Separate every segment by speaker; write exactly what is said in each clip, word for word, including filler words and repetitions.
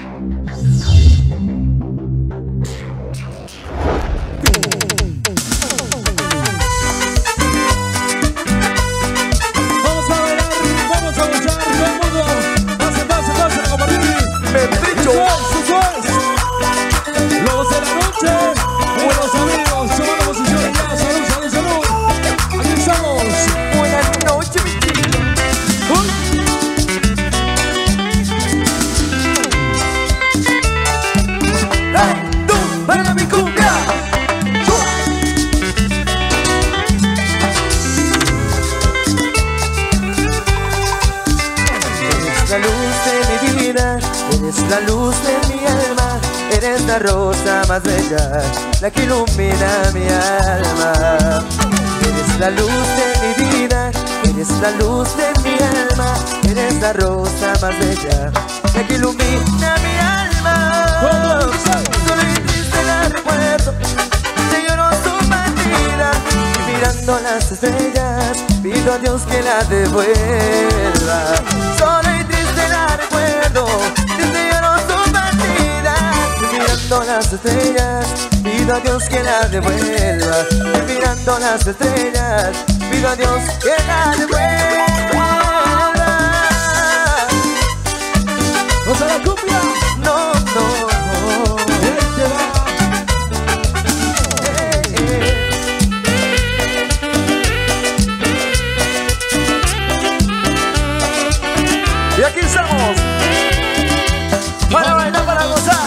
Speaker 1: La luz de mi alma, eres la rosa más bella, la que ilumina mi alma. Eres la luz de mi vida, eres la luz de mi alma, eres la rosa más bella, la que ilumina mi alma. Solo y triste la recuerdo, te lloro su partida, y mirando las estrellas, pido a Dios que la devuelva. Solo y triste la recuerdo, mirando las estrellas, pido a Dios que la devuelva. Y mirando las estrellas, pido a Dios que la devuelva.
Speaker 2: ¿No se la cumbia?
Speaker 1: No, no, no.
Speaker 2: Ahí te va.
Speaker 1: Eh, eh. Y aquí estamos para bailar, para gozar.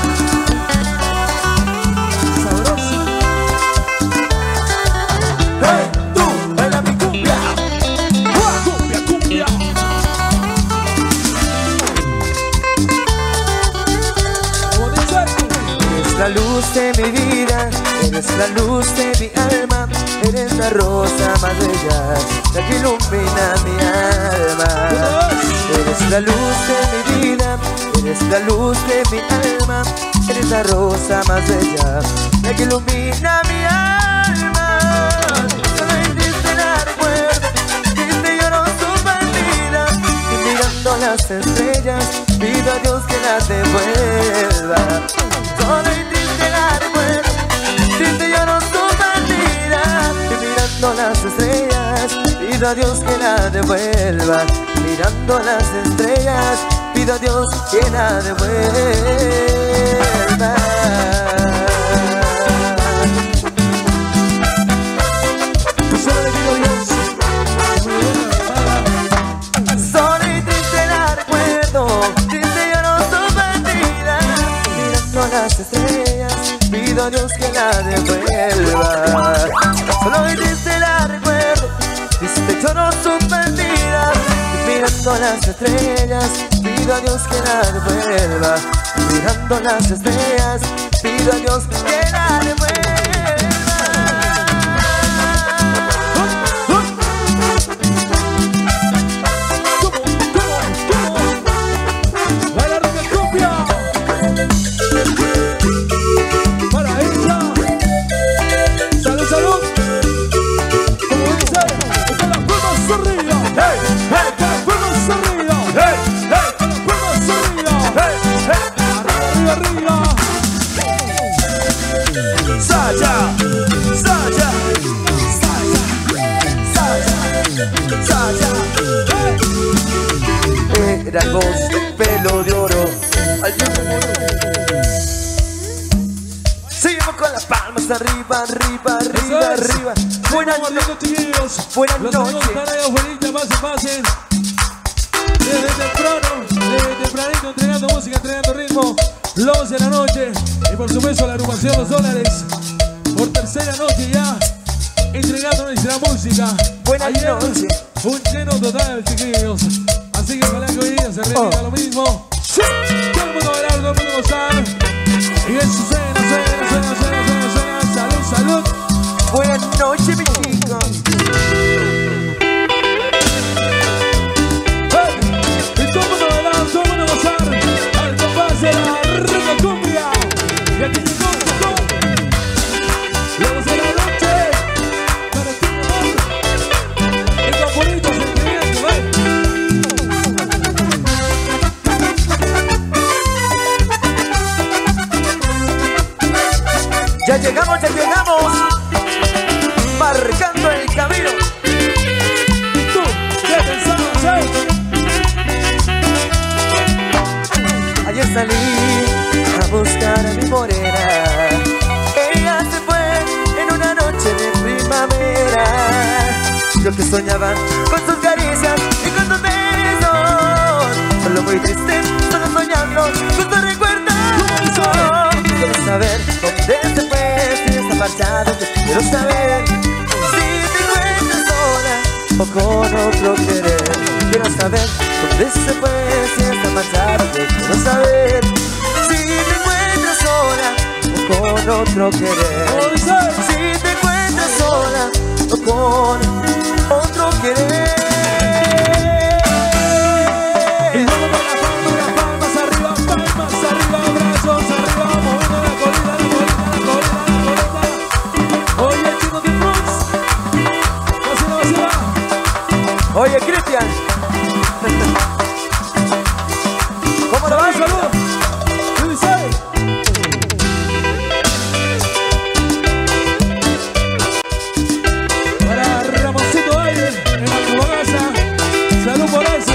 Speaker 1: La luz de mi vida, eres la luz de mi alma, eres la rosa más bella, la que ilumina mi alma. Eres la luz de mi vida, eres la luz de mi alma, eres la rosa más bella, la que ilumina mi alma. Solo en ti te la recuerdo, triste lloro su partida, y mirando las estrellas, pido a Dios que la devuelva. Solo y triste la recuerdo, triste lloro su partida, y mirando las estrellas, pido a Dios que la devuelva. Mirando las estrellas, pido a Dios que la devuelva.
Speaker 2: Solo le pido a Dios.
Speaker 1: Solo y triste la recuerdo, triste lloro su partida, mirando las estrellas, pido a Dios que la devuelva. Solo y triste la recuerdo, triste lloro su partida, mirando las estrellas, pido a Dios que la devuelva. Mirando las estrellas, pido a Dios que la devuelva. Era el voz de pelo de oro. Seguimos con las palmas arriba, arriba, arriba, arriba. Buenas noches, buenas noches.
Speaker 2: Pasen, pasen. Desde temprano, desde tempranito, entregando música, entregando ritmo. Los de la noche. Y por supuesto la agrupación Los Dólares. Por tercera noche ya, entregando nuestra música.
Speaker 1: Buenas
Speaker 2: Ayer,
Speaker 1: noches.
Speaker 2: un lleno total, chiquillos. Así que ojalá que hoy día se repita oh. lo mismo. Sí. Todo el mundo bailar, todo el mundo gozar. Y eso suena, suena, suena, suena, suena, suena. Salud, salud.
Speaker 1: Buenas noches, mi chico.
Speaker 2: Hey. Y todo el mundo bailar, todo el mundo gozar. Al compás de la rica cumbia. Y aquí llegó, llegó. Los de la noche. Para ti, amor. El bonito sentimiento, ¿eh?
Speaker 1: Ya llegamos, ya llegamos, marcando el camino.
Speaker 2: Tú, ¿qué pensabas, eh?
Speaker 1: Ayer salí a buscar a mi morena. Ella se fue en una noche de primavera. Yo que soñaba con sus caricias y con sus besos, solo muy triste, solo soñando con tus recuerdos. Quiero saber dónde se fue, si está marchado. Quiero saber si te encuentras sola o con otro querer. Quiero saber dónde se fue, si está marchado. Quiero saber si te encuentras sola o con otro querer. Si te encuentras sola o con otro querer.
Speaker 2: Y vamos con las palmas, las palmas arriba, palmas arriba, brazos arriba, moviendo la colita, la colita, la colita, la colita. Oye, chicos de Brooks, vacila, vacila.
Speaker 1: Oye, Cristian, ¿cómo lo
Speaker 2: Salud,
Speaker 1: vas?
Speaker 2: salud. ¿Qué dice? Para Ramoncito Aire, en la Cubagaza. Salud por eso.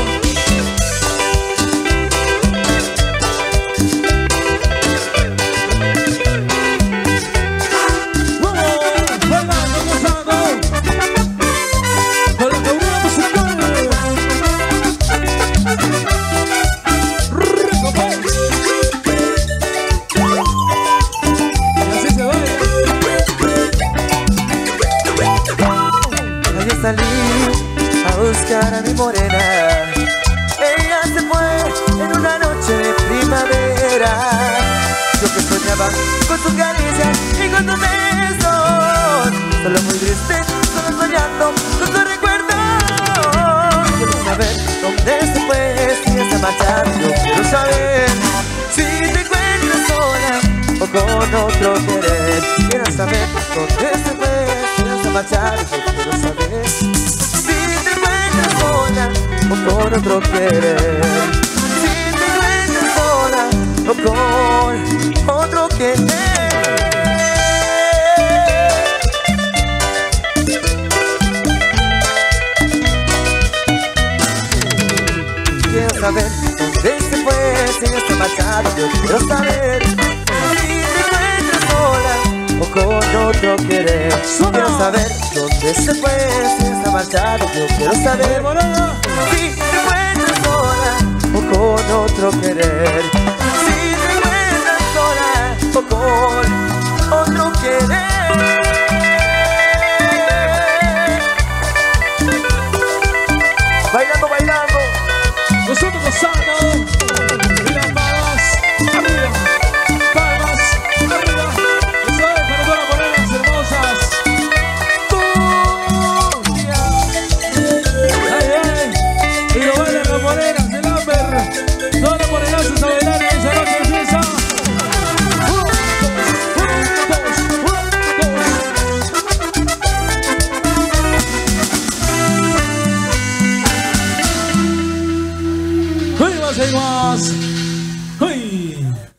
Speaker 2: Vamos, bailando, gozando. Con la cabrera musical. Rico, pues. Y así se baila.
Speaker 1: Ayer salí a buscar a mi morena. Ella se fue en una noche de primavera. Yo que soñaba con sus caricias y con tus besos, solo muy triste, solo soñando con tus recuerdos. Quiero saber dónde se fue, si está marchando. Quiero saber si te encuentras sola o con otro querer. Quiero saber dónde se fue, si está marchando. Quiero saber si te encuentras sola o con otro querer. Si te encuentras sola o con otro querer. Quiero saber dónde se fue, si ya está marchado. Yo quiero saber si te encuentras sola o con otro querer. Quiero saber dónde se fue, si ya está marchado. Yo quiero saber si te encuentras sola o con otro querer. Si te encuentras sola o con otro querer. Bailando, bailando.
Speaker 2: Nosotros gozando. Y las palmas arriba. Palmas arriba. Eso es para todas las morenas hermosas. Ay, ay. Y lo bailan las morenas del Amber. Todas las morenazas a bailar en esa noche de fiesta. Uno, dos, uno, dos, uno, dos. ¡Hey, más, hey, más! ¡Hey!